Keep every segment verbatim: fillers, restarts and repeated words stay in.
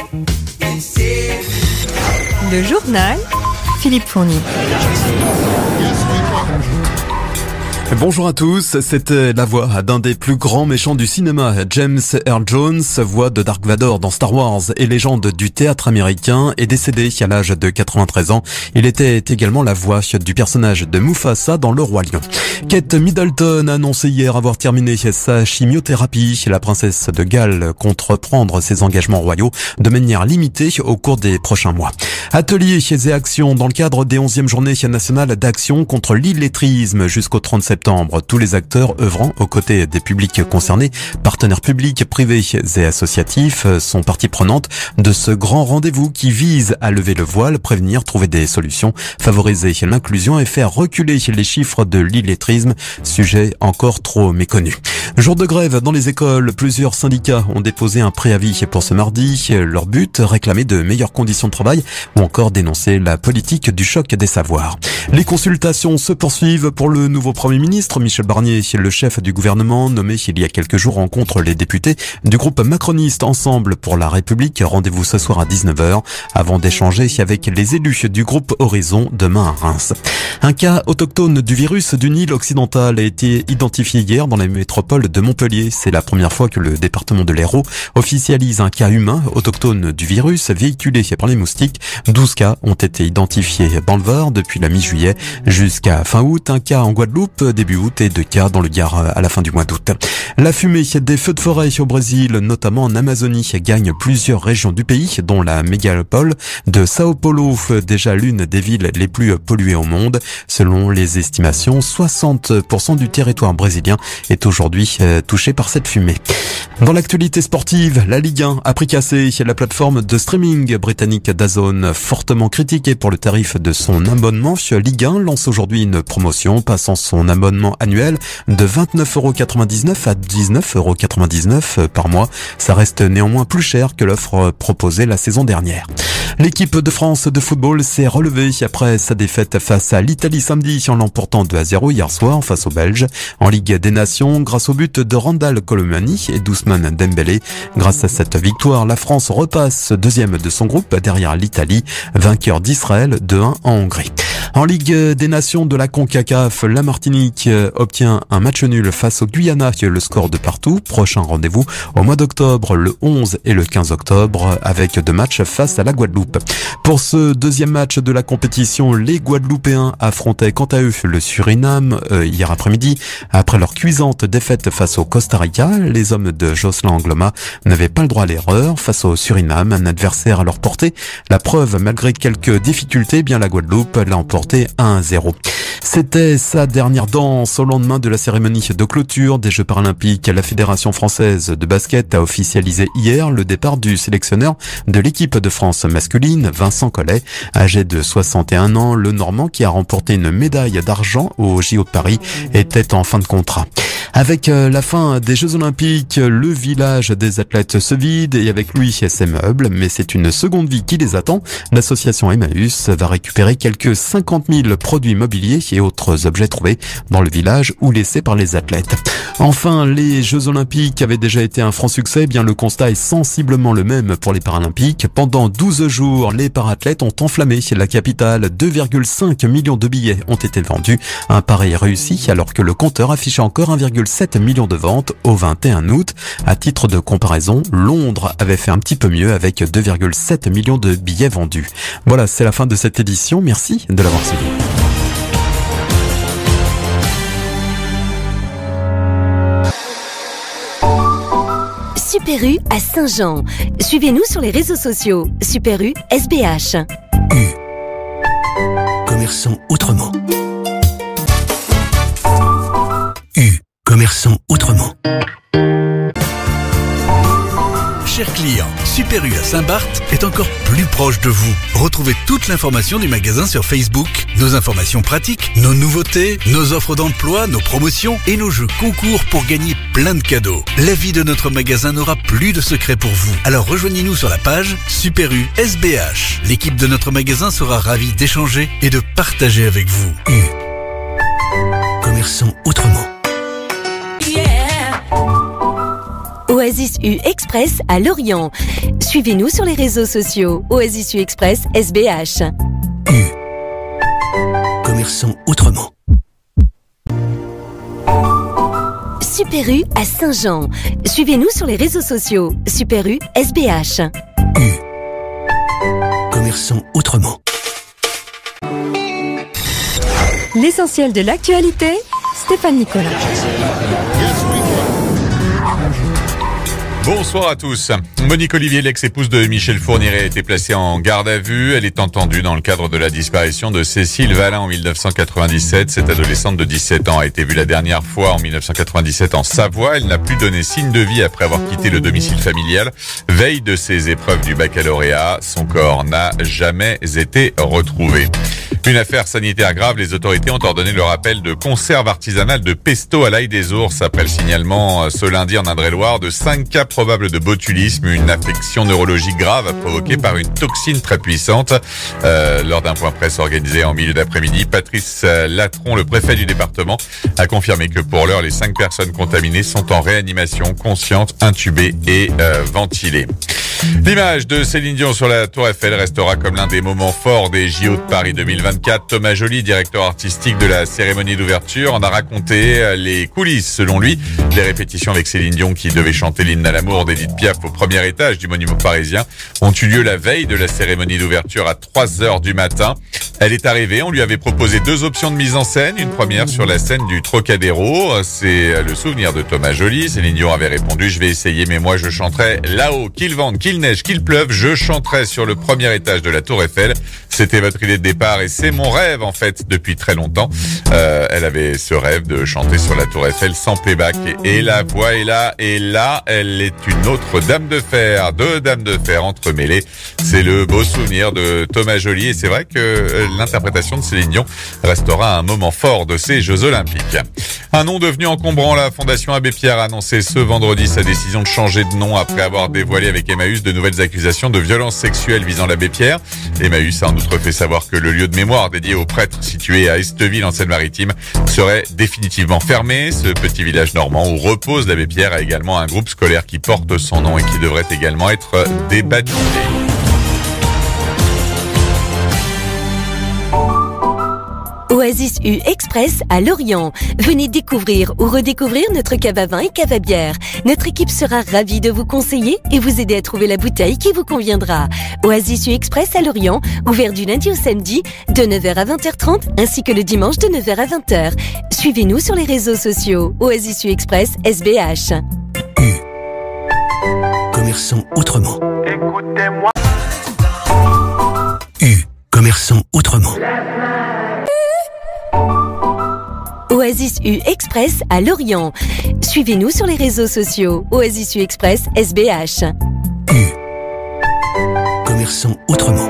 Le journal Philippe Fournier. Bonjour à tous, c'était la voix d'un des plus grands méchants du cinéma, James Earl Jones, voix de Dark Vador dans Star Wars et légende du théâtre américain, est décédé à l'âge de quatre-vingt-treize ans. Il était également la voix du personnage de Mufasa dans Le Roi Lion. Kate Middleton a annoncé hier avoir terminé sa chimiothérapie. La princesse de Galles compte reprendre ses engagements royaux de manière limitée au cours des prochains mois. Ateliers et actions dans le cadre des onzièmes journées nationales d'action contre l'illettrisme jusqu'au trente septembre. Tous les acteurs œuvrant aux côtés des publics concernés, partenaires publics, privés et associatifs, sont partie prenante de ce grand rendez-vous qui vise à lever le voile, prévenir, trouver des solutions, favoriser l'inclusion et faire reculer les chiffres de l'illettrisme, sujet encore trop méconnu. Jour de grève dans les écoles, plusieurs syndicats ont déposé un préavis pour ce mardi. Leur but, réclamer de meilleures conditions de travail ou encore dénoncer la politique du choc des savoirs. Les consultations se poursuivent pour le nouveau Premier ministre. Michel Barnier, le chef du gouvernement, nommé il y a quelques jours, rencontre les députés du groupe macroniste Ensemble pour la République. Rendez-vous ce soir à dix-neuf heures avant d'échanger avec les élus du groupe Horizon demain à Reims. Un cas autochtone du virus du Nil occidental a été identifié hier dans la métropole de Montpellier. C'est la première fois que le département de l'Hérault officialise un cas humain autochtone du virus véhiculé par les moustiques. douze cas ont été identifiés dans le Var depuis la mi-juillet jusqu'à fin août. Un cas en Guadeloupe début août et deux cas dans le Gard à la fin du mois d'août. La fumée des feux de forêt au Brésil, notamment en Amazonie, gagne plusieurs régions du pays, dont la mégalopole de Sao Paulo, déjà l'une des villes les plus polluées au monde. Selon les estimations, soixante pour cent du territoire brésilien est aujourd'hui touché par cette fumée. Dans l'actualité sportive, la Ligue un a pris cassé. La plateforme de streaming britannique DAZN, fortement critiquée pour le tarif de son abonnement, Ligue un lance aujourd'hui une promotion, passant son abonnement annuel de vingt-neuf euros quatre-vingt-dix-neuf à dix-neuf euros quatre-vingt-dix-neuf par mois. Ça reste néanmoins plus cher que l'offre proposée la saison dernière. L'équipe de France de football s'est relevée après sa défaite face à l'Italie samedi en l'emportant deux à zéro hier soir face aux Belges. En Ligue des Nations, grâce au but de Randal Colomani et d'Ousmane Dembélé. Grâce à cette victoire, la France repasse deuxième de son groupe derrière l'Italie, vainqueur d'Israël deux à un en Hongrie. En Ligue des Nations de la CONCACAF, la Martinique obtient un match nul face au Guyana, le score de partout. Prochain rendez-vous au mois d'octobre, le onze et le quinze octobre, avec deux matchs face à la Guadeloupe. Pour ce deuxième match de la compétition, les Guadeloupéens affrontaient quant à eux le Suriname euh, hier après-midi. Après leur cuisante défaite face au Costa Rica, les hommes de Jocelyn Angloma n'avaient pas le droit à l'erreur face au Suriname, un adversaire à leur portée. La preuve, malgré quelques difficultés, bien la Guadeloupe l'a emporté un à zéro. C'était sa dernière danse au lendemain de la cérémonie de clôture des Jeux paralympiques. La Fédération française de basket a officialisé hier le départ du sélectionneur de l'équipe de France masculine, Vincent Collet. Âgé de soixante et un ans, le Normand qui a remporté une médaille d'argent aux J O de Paris était en fin de contrat. Avec la fin des Jeux Olympiques, le village des athlètes se vide et avec lui ses meubles, mais c'est une seconde vie qui les attend. L'association Emmaüs va récupérer quelques cinquante mille produits mobiliers et autres objets trouvés dans le village ou laissés par les athlètes. Enfin, les Jeux Olympiques avaient déjà été un franc succès, bien le constat est sensiblement le même pour les Paralympiques. Pendant douze jours, les parathlètes ont enflammé la capitale. deux virgule cinq millions de billets ont été vendus. Un pari réussi alors que le compteur affichait encore un virgule sept million de ventes au vingt et un août. À titre de comparaison, Londres avait fait un petit peu mieux avec deux virgule sept millions de billets vendus. Voilà, c'est la fin de cette édition. Merci de l'avoir suivi. Super U à Saint-Jean. Suivez-nous sur les réseaux sociaux. Super U S B H. U. Commerçons autrement. U. Commerçons autrement. Chers clients, Super U à Saint-Barth est encore plus proche de vous. Retrouvez toute l'information du magasin sur Facebook, nos informations pratiques, nos nouveautés, nos offres d'emploi, nos promotions et nos jeux concours pour gagner plein de cadeaux. La vie de notre magasin n'aura plus de secret pour vous. Alors rejoignez-nous sur la page Super U S B H. L'équipe de notre magasin sera ravie d'échanger et de partager avec vous. U. Commerçons autrement. O Oasis U Express à Lorient. Suivez-nous sur les réseaux sociaux. Oasis U Express S B H. U. Commerçons autrement. Super U à Saint-Jean. Suivez-nous sur les réseaux sociaux. Super U S B H. U. Commerçons autrement. L'essentiel de l'actualité, Stéphane Nicolas. Bonsoir à tous. Monique Olivier, l'ex-épouse de Michel Fourniret, a été placée en garde à vue. Elle est entendue dans le cadre de la disparition de Cécile Valin en mille neuf cent quatre-vingt-dix-sept. Cette adolescente de dix-sept ans a été vue la dernière fois en mille neuf cent quatre-vingt-dix-sept en Savoie. Elle n'a plus donné signe de vie après avoir quitté le domicile familial. Veille de ses épreuves du baccalauréat, son corps n'a jamais été retrouvé. Une affaire sanitaire grave, les autorités ont ordonné le rappel de conserve artisanale de pesto à l'ail des ours après le signalement ce lundi en Indre-et-Loire de cinq cas probables de botulisme, une affection neurologique grave provoquée par une toxine très puissante. Euh, lors d'un point presse organisé en milieu d'après-midi, Patrice Latron, le préfet du département, a confirmé que pour l'heure, les cinq personnes contaminées sont en réanimation, conscientes, intubées et euh, ventilées. L'image de Céline Dion sur la Tour Eiffel restera comme l'un des moments forts des J O de Paris deux mille vingt-quatre. Thomas Joly, directeur artistique de la cérémonie d'ouverture, en a raconté les coulisses. Selon lui, les répétitions avec Céline Dion, qui devait chanter l'hymne à l'amour d'Edith Piaf au premier étage du monument parisien, ont eu lieu la veille de la cérémonie d'ouverture à trois heures du matin. Elle est arrivée, on lui avait proposé deux options de mise en scène. Une première sur la scène du Trocadéro, c'est le souvenir de Thomas Joly. Céline Dion avait répondu: je vais essayer, mais moi je chanterai là-haut, qu'il vente, qu'il neige, qu'il pleuve, je chanterai sur le premier étage de la Tour Eiffel. C'était votre idée de départ et c'est mon rêve en fait depuis très longtemps. Euh, elle avait ce rêve de chanter sur la Tour Eiffel sans playback et, et la voix est là et là elle est une autre dame de fer, deux dames de fer entremêlées. C'est le beau souvenir de Thomas Joly et c'est vrai que l'interprétation de Céline Dion restera un moment fort de ces Jeux Olympiques. Un nom devenu encombrant, la Fondation Abbé Pierre a annoncé ce vendredi sa décision de changer de nom après avoir dévoilé avec Emmaüs de nouvelles accusations de violences sexuelles visant l'abbé Pierre. Emmaüs a en outre fait savoir que le lieu de mémoire dédié aux prêtres situé à Esteville en Seine-Maritime serait définitivement fermé. Ce petit village normand où repose l'abbé Pierre a également un groupe scolaire qui porte son nom et qui devrait également être débaptisé. Oasis U Express à Lorient. Venez découvrir ou redécouvrir notre cave à vin et cave à bière. Notre équipe sera ravie de vous conseiller et vous aider à trouver la bouteille qui vous conviendra. Oasis U Express à Lorient, ouvert du lundi au samedi de neuf heures à vingt heures trente ainsi que le dimanche de neuf heures à vingt heures. Suivez-nous sur les réseaux sociaux. Oasis U Express S B H. U. Commerçons autrement. Écoutez-moi. U. Commerçons autrement. Oasis U Express à Lorient. Suivez-nous sur les réseaux sociaux. Oasis U Express S B H. U. Commerçons autrement.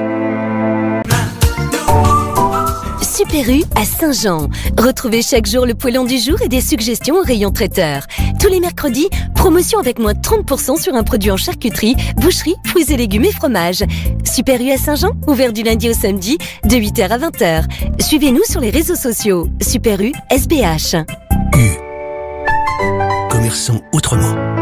Super U à Saint-Jean. Retrouvez chaque jour le poêlon du jour et des suggestions au rayon traiteur. Tous les mercredis, promotion avec moins de trente pour cent sur un produit en charcuterie, boucherie, fruits et légumes et fromage. Super U à Saint-Jean, ouvert du lundi au samedi de huit heures à vingt heures. Suivez-nous sur les réseaux sociaux. Super U S B H. U. Commerçons autrement.